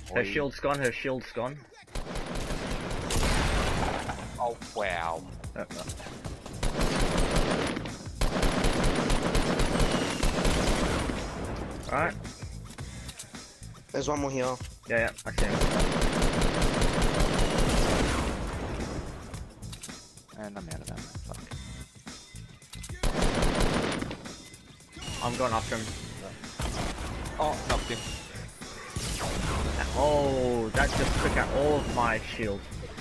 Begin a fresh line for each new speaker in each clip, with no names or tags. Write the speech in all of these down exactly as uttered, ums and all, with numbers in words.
Her shield's gone, her shield's gone.
Oh, wow.
Uh, uh. Alright.
There's one more here.
Yeah, yeah, I see him.
And I'm out of ammo. Fuck.
I'm going after him.
Oh, knocked him.
Oh, that just took out all of my shield.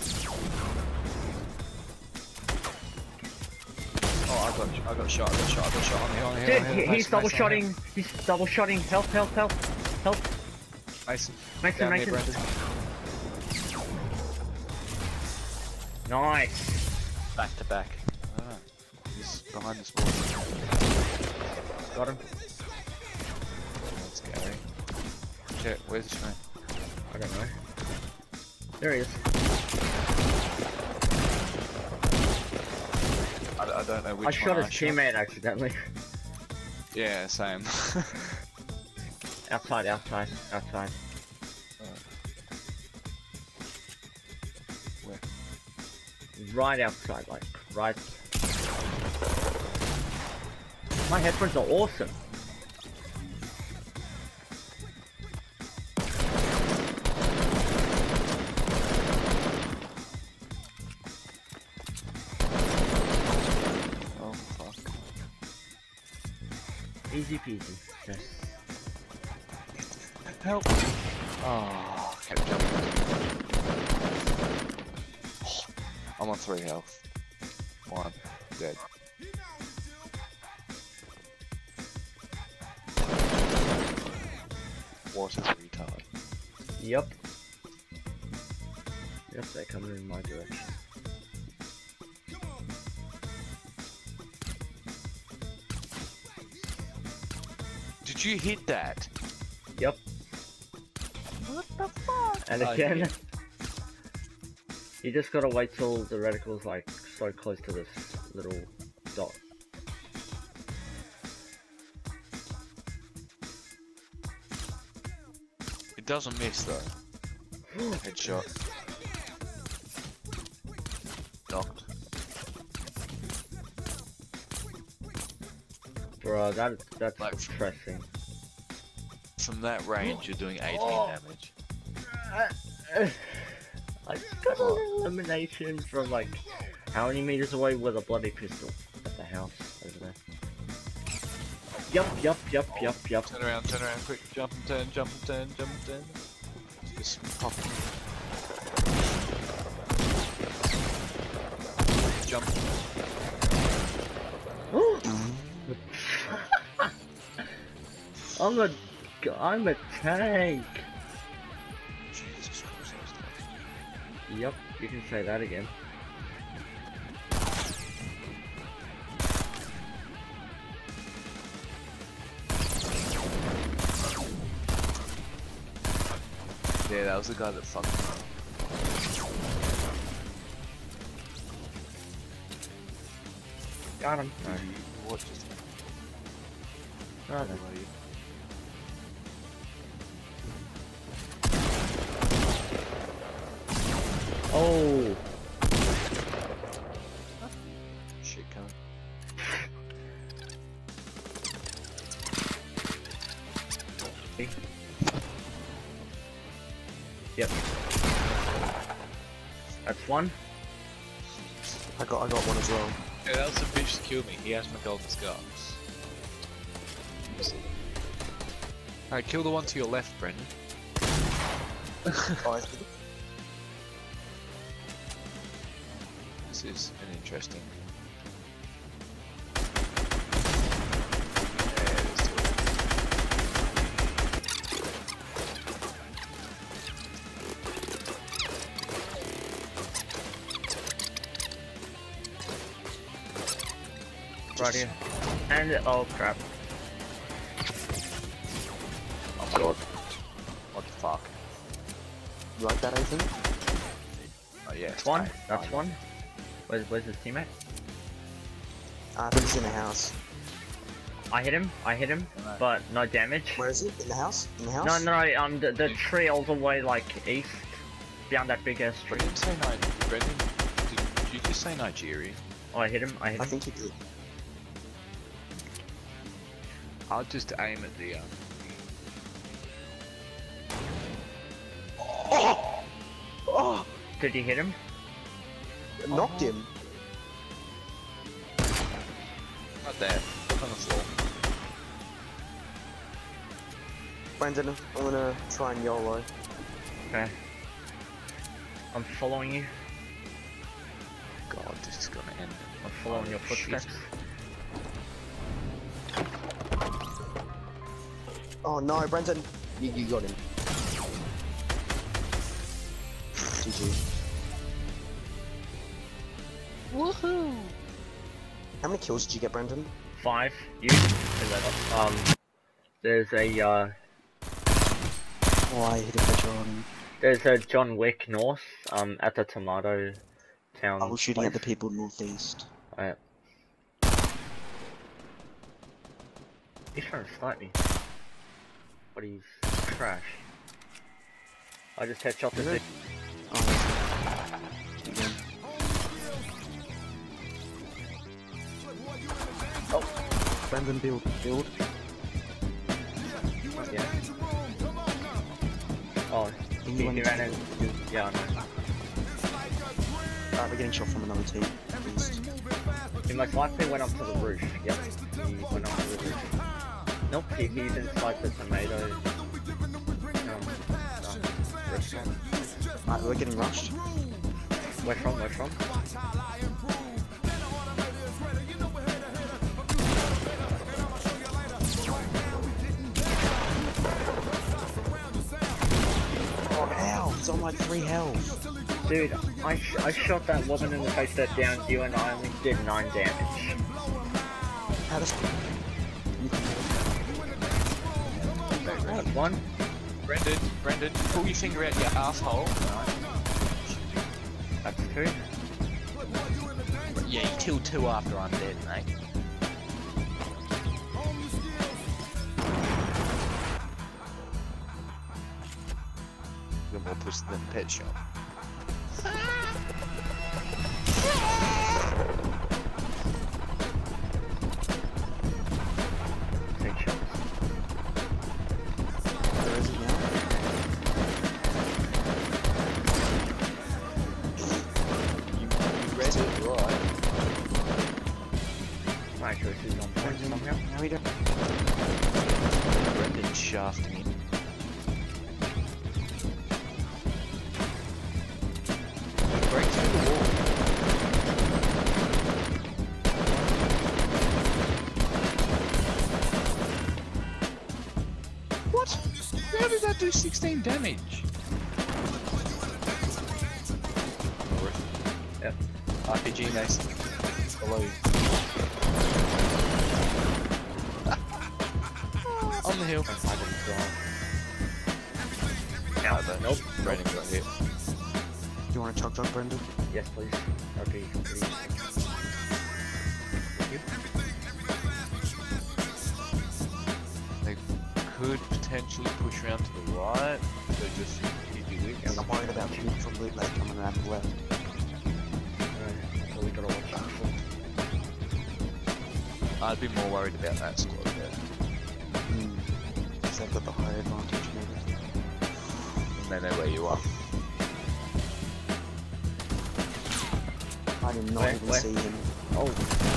Oh, I got, I got shot, I got shot, I got shot on the on the
Dude,
on the
he,
hill.
he's
Mason,
double
Mason,
shotting. He's double shotting. Help, help, help, help.
Mason,
Mason,
down
Mason.
here, Brandon.
Nice.
Back to back. Oh, he's behind this wall.
Got him.
That's scary. Shit, where's the train?
I don't know. There he is.
I, I don't know which
I shot
one
his teammate accidentally.
Yeah, same.
Outside, outside, outside.
Where?
Right outside, like, right. My headphones are awesome.
Oh, fuck.
Easy peasy. Yes.
Help! Oh, kept jumping. Oh, I'm on three health. One. Dead. What a retard.
Yep. Yep, they're coming in my direction.
Did you hit that?
Yep.
What the fuck?
And
Oh,
again,
yeah.
you just gotta wait till the reticle's like so close to this little dot.
It doesn't miss though. Headshot. Knocked.
Bro, that that's
Like-
depressing.
From that range, you're doing eighteen
Oh.
damage.
I just got an elimination from like how many meters away with a bloody pistol at the house over there. Yup, yup, yup, yup, yup.
Turn around, turn around, quick, jump and turn, jump and turn, jump and turn. Just pop. Jump.
I'm a, I'm a tank.
Jesus Christ,
Yup, you can say that again.
yeah, that was the guy that fucked me up.
Got him.
No, you what just
Got him.
where are you?
Oh,
Shit coming.
yep. That's one.
I got I got one as well.
Yeah, that was the bitch that killed me. He has my golden scars. Alright, kill the one to your left, Brendan.
Oh, I-
This is an interesting. Yeah, let's do it.
Right here. And oh crap.
Oh my god. What the fuck?
You like that, Ethan?
Oh yeah.
That's one.
fine,
That's
fine.
one. Where's where's his teammate?
I think he's in the house.
I hit him. I hit him,
No.
but no damage.
Where is he? In the house? In the house?
No, no, um, the, the tree all the way like east, down that big ass tree.
Brendan say Ni- Brendan, did, did you just say Nigeria?
Oh, I hit him. I hit
I
him.
think he did.
I'll just aim at the. Um...
Oh! Oh!
Did you hit him?
Knocked him.
Not there. Look on the floor.
Brendan, I'm gonna try and YOLO.
Okay. I'm following you.
God, this is gonna end.
I'm following
Oh,
your
shit.
footsteps.
Oh no, Brendan! You, you got him. G G.
Woohoo!
How many kills did you get, Brendan?
Five. You. Um. There's a uh.
Oh, I hit a picture on him.
There's a John Wick North. Um. At the Tomato Town.
I was shooting at the
place.
people northeast.
Alright. He's trying to snipe me. But he's trash. I just headshot the
Really?
thing.
Oh, again.
Oh.
Brendan, build, build.
Yeah. Oh.
He
He,
went
he ran in. Yeah, I know.
Alright, we're getting shot from another team. East.
He most likely went up to the roof. Yep. He went up to the roof. Nope, he, he's inside the tomato. Um, uh, restaurant.
Alright, we're getting rushed.
Where from? Where from?
Oh, how? It's on like three health.
Dude, I, sh I shot that woman in the face that downed you and I only did nine damage.
How does...
That's one.
Brendan, Brendan, pull your finger out your asshole.
That's two.
Yeah, you killed two after I'm dead, mate. You're more pussy than Pet Shop.
Take shots.
Where is it now?
You, you read it right.
My choice is on point somehow.
Now we don't...
Brendan shafted him. Break through the wall. What? How did that do sixteen damage?
Yep.
R P G nice. Below you. On the hill.
I didn't draw.
Out there.
Nope.
Brendan got hit.
You want a chug jug, Brendan?
Yes, please. That'd be pretty. Thank you.
They could potentially push around to the right, so just keep your wits.
I'm worried about people from loot lake coming around the left.
Alright, so we gotta watch out for.
I'd be more worried about that squad there.
Hmm. Because they've got the higher advantage and everything.
They know where you are.
I did not
Where-
even
where?
see him.
Oh,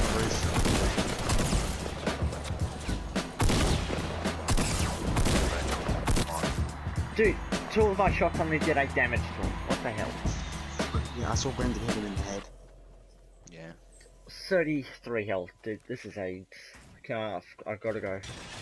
dude, two of our shots only did eight damage to him. What the hell?
Yeah, I saw Brendan hit him in the head.
Yeah.
thirty-three health, dude. This is AIDS. Okay, I've, I've gotta go.